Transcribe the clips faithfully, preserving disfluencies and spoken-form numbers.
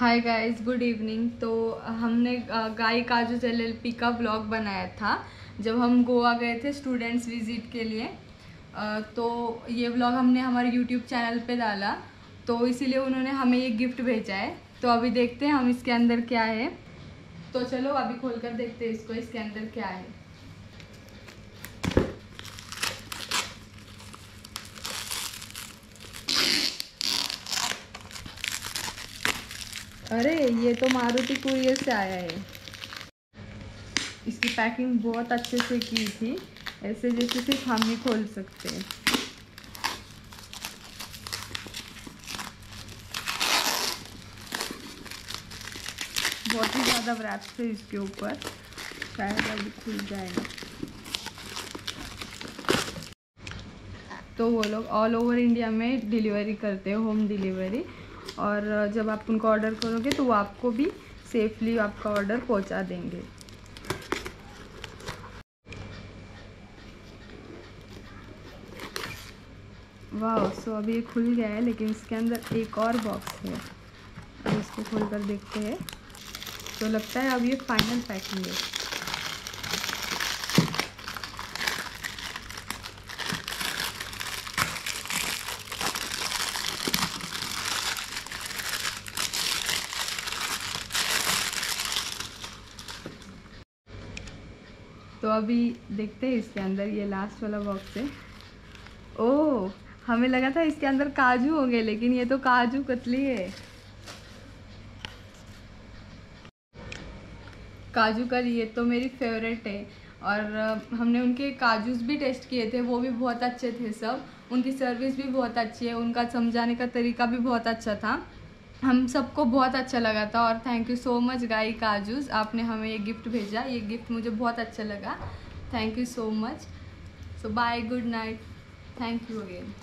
Hi guys, good evening. तो हमने गाय काजूस एल एल पी का व्लॉग बनाया था जब हम गोवा गए थे स्टूडेंट्स विजिट के लिए। तो ये व्लॉग हमने हमारे यूट्यूब चैनल पे डाला, तो इसीलिए उन्होंने हमें ये गिफ्ट भेजा है। तो अभी देखते हैं हम इसके अंदर क्या है। तो चलो अभी खोलकर देखते हैं इसको, इसके अंदर क्या है। अरे ये तो मारुति कुरियर से आया है। इसकी पैकिंग बहुत अच्छे से की थी, ऐसे जैसे सिर्फ हम ही खोल सकते हैं। बहुत ही ज़्यादा रैप्स थे इसके ऊपर, शायद अभी खुल जाएगा। तो वो लोग ऑल ओवर इंडिया में डिलीवरी करते हैं, होम डिलीवरी। और जब आप उनको ऑर्डर करोगे तो वो आपको भी सेफली आपका ऑर्डर पहुंचा देंगे। वाह, सो अभी ये खुल गया है, लेकिन इसके अंदर एक और बॉक्स है। अब इसको खोल कर देखते हैं। तो लगता है अब ये फाइनल पैकिंग है। तो अभी देखते हैं इसके अंदर, ये लास्ट वाला बॉक्स है। ओह, हमें लगा था इसके अंदर काजू होंगे, लेकिन ये तो काजू कतली है। काजू करी, ये तो मेरी फेवरेट है। और हमने उनके काजूस भी टेस्ट किए थे, वो भी बहुत अच्छे थे सब। उनकी सर्विस भी बहुत अच्छी है, उनका समझाने का तरीका भी बहुत अच्छा था। हम सबको बहुत अच्छा लगा था। और थैंक यू सो मच गाई काजूस, आपने हमें ये गिफ्ट भेजा। ये गिफ्ट मुझे बहुत अच्छा लगा। Thank you so much. So bye, good night, thank you again.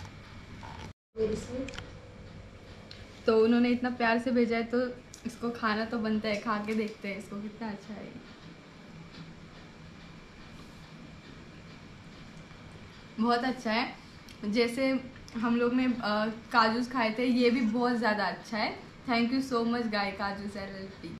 तो उन्होंने इतना प्यार से भेजा है तो इसको खाना तो बनता है। खा के देखते हैं इसको कितना अच्छा है। बहुत अच्छा है। जैसे हम लोग ने काजूस खाए थे, ये भी बहुत ज़्यादा अच्छा है। Thank you so much guy काजूस एल एल पी।